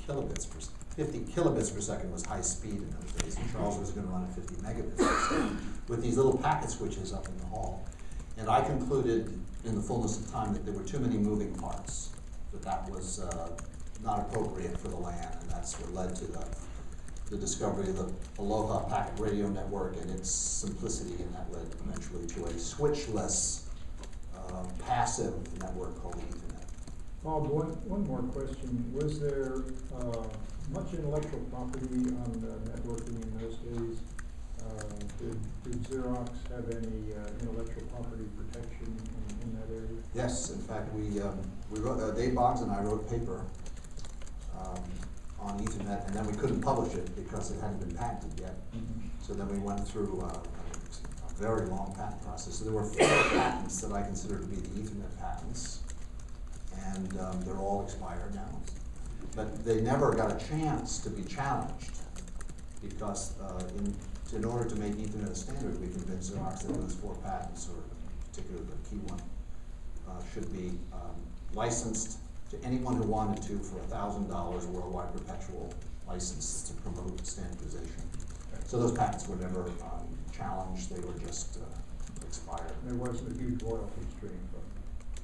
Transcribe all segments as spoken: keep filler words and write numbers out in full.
kilobits per fifty kilobits per second was high speed in those days, and Charles was going to run at fifty megabits per second with these little packet switches up in the hall. And I concluded in the fullness of time that there were too many moving parts, that that was uh, not appropriate for the LAN, and that's what led to the, the discovery of the Aloha packet radio network and its simplicity, and that led eventually to a switchless uh, passive network called Ethernet. Bob, one, one more question. Was there uh, much intellectual property on uh, networking in those days? Uh, did, did Xerox have any uh, intellectual property protection in, in that area? Yes, in fact, we, um, we wrote, uh, Dave Boggs and I wrote a paper um, on Ethernet, and then we couldn't publish it because it hadn't been patented yet. Mm-hmm. So then we went through uh, a very long patent process. So there were four patents that I consider to be the Ethernet patents, and um, they're all expired now. But they never got a chance to be challenged because uh, in, in order to make Ethernet a standard, we convinced Xerox that those four patents, or particularly the key one, uh, should be um, licensed to anyone who wanted to for one thousand dollars worldwide perpetual license to promote standardization. So those patents were never um, challenged, they were just uh, expired. There wasn't a huge royalty stream from it.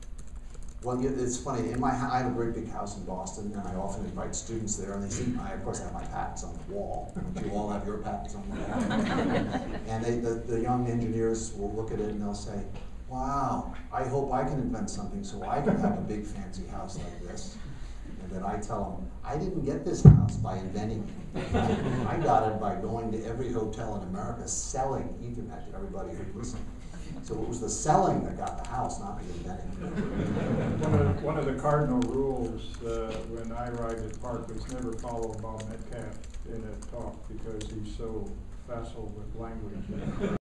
Well, yeah, it's funny, in my, I have a great big house in Boston, and I often invite students there, and they see, I of course have my patents on the wall. You all have your patents on the wall. And they, the, the young engineers will look at it and they'll say, wow, I hope I can invent something so I can have a big fancy house like this. And then I tell them, I didn't get this house by inventing it. I got it by going to every hotel in America selling Ethernet to everybody who'd listen. So it was the selling that got the house, not the inventing. One of, one of the cardinal rules uh, when I arrived at Park was never follow Bob Metcalf in a talk because he's so facile with language.